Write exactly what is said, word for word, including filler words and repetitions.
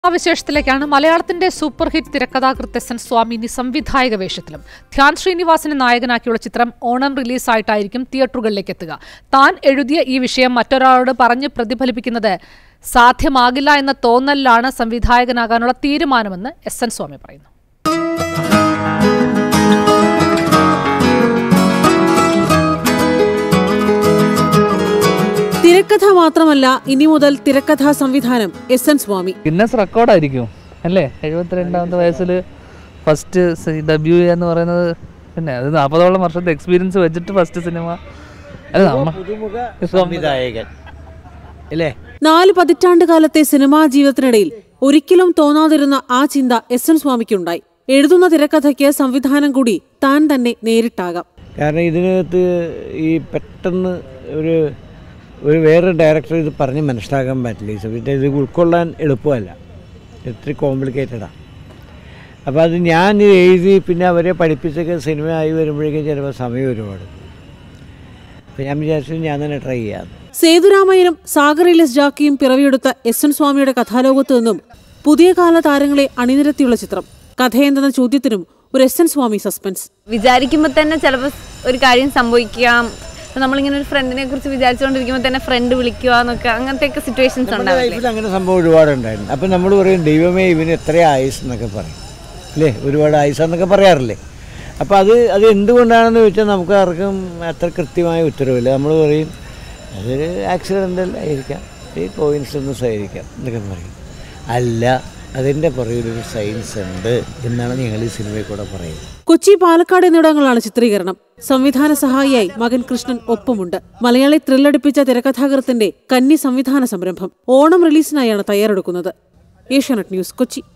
വിശേഷത്തിലേക്കാണ് മലയാളത്തിന്റെ super hit തിരക്കഥാകൃത്ത് S N Swami ഇനി സംവിധായക വേഷത്തിലും. ധ്യാൻ ശ്രീനിവാസനെ നായകനാക്കിയുള്ള ചിത്രം ഓണം റിലീസായിട്ടായിരിക്കും തിയേറ്ററുകളിലേക്ക് എത്തുക. താൻ എഴുതിയ ഈ വിഷയം മറ്റൊരാളോട് പറഞ്ഞ് പ്രതിഫലിപ്പിക്കുന്നത് സാധ്യമാകില്ല എന്ന തോന്നലിലാണ് സംവിധായകനാകാനുള്ള തീരുമാനമെന്ന് എസ് എൻ സ്വാമി പറയുന്നു. തിരക്കഥ മാത്രമല്ല, ഇനി മുതൽ തിരക്കഥാ സംവിധാനം എസ് എൻ സ്വാമി. ഗിന്നസ് റെക്കോർഡായിരിക്കും അല്ലേ? എഴുപത്തിരണ്ടാമത്തെ വയസ്സിൽ ഫസ്റ്റ് ഡെബ്യൂ എന്ന് പറയുന്നത്. പിന്നെ അത് നാൽപ്പതോളം വർഷത്തെ എക്സ്പീരിയൻസ് വെച്ചിട്ട് ഫസ്റ്റ് സിനിമ അല്ലേ? നാല് പതിറ്റാണ്ട് കാലത്തെ സിനിമാ ജീവിതത്തിനിടയിൽ ഒരിക്കലും തോന്നാതിരുന്ന ആ ചിന്ത എസ് എൻ സ്വാമിക്കുണ്ടായി. എഴുതുന്ന തിരക്കഥയ്ക്ക് സംവിധാനം കൂടി താൻ തന്നെ നേരിട്ടാകാം. കാരണം ഇതിനകത്ത് ഈ പെട്ടെന്ന് ഒരു ഒരു വേറെ ഡയറക്ടർ ഇത് പറഞ്ഞ് മനസ്സിലാക്കാൻ പറ്റില്ല. ഈ സമയത്ത് ഇത് ഉൾക്കൊള്ളാൻ എളുപ്പമല്ല, ഇത്തിരി കോംപ്ലിക്കേറ്റഡാണ്. അപ്പോൾ അത് ഞാൻ എഴുതി പിന്നെ അവരെ പഠിപ്പിച്ചൊക്കെ സിനിമ ആയി വരുമ്പോഴേക്കും ചിലപ്പോൾ സമയം ഒരുപാട്. അപ്പോൾ ഞാൻ വിചാരിച്ചു ഞാൻ തന്നെ ട്രൈ ചെയ്യാം. സേതുരാമയ്യനും സാഗറിലെസ് ജാക്കിയും പിറവിയെടുത്ത എസ് എൻ സ്വാമിയുടെ കഥാലോകത്തു നിന്നും പുതിയ കാല താരങ്ങളെ അണിനിരത്തിയുള്ള ചിത്രം. കഥയെന്തെന്ന ചോദ്യത്തിനും ഒരു എസ് എൻ സ്വാമി സസ്പെൻസ്. വിചാരിക്കുമ്പോൾ തന്നെ ചിലപ്പോൾ ഒരു കാര്യം സംഭവിക്കാം. നമ്മളിങ്ങനെ ഒരു ഫ്രണ്ടിനെ കുറിച്ച് വിചാരിച്ചുകൊണ്ടിരിക്കുമ്പോൾ തന്നെ ഫ്രണ്ട് വിളിക്കുക എന്നൊക്കെ, അങ്ങനത്തെയൊക്കെ സിറ്റുവേഷൻസ് ഉണ്ടാവില്ലേ? അങ്ങനെ സംഭവം ഒരുപാടുണ്ടായിരുന്നു. അപ്പം നമ്മൾ പറയും ദൈവമേ ഇവന് എത്ര ആയുസ് എന്നൊക്കെ പറയും അല്ലേ, ഒരുപാട് ആയുസ് എന്നൊക്കെ പറയാറില്ലേ. അപ്പോൾ അത് അത് എന്തുകൊണ്ടാണെന്ന് ചോദിച്ചാൽ നമുക്ക് ആർക്കും അത്ര കൃത്യമായ ഉത്തരവില്ല. നമ്മൾ പറയും അതൊരു ആക്സിഡൻ്റൽ ആയിരിക്കാം, ഈ കോയിൻസിഡൻസ് ആയിരിക്കാം എന്നൊക്കെ പറയും. അല്ല, അതിൻ്റെ പുറകിലൊരു സയൻസ് ഉണ്ട് എന്നാണ് ഞങ്ങൾ ഈ സിനിമയിൽ കൂടെ പറയുന്നത്. കൊച്ചി, പാലക്കാട് എന്നിടങ്ങളാണ് ചിത്രീകരണം. സംവിധാന സഹായിയായി മകൻ കൃഷ്ണൻ ഒപ്പമുണ്ട്. മലയാളി ത്രില്ലടിപ്പിച്ച തിരക്കഥാകൃത്തിന്റെ കന്നി സംവിധാന സംരംഭം ഓണം റിലീസിനായാണ് തയ്യാറെടുക്കുന്നത്. ഏഷ്യാനെറ്റ് ന്യൂസ്, കൊച്ചി.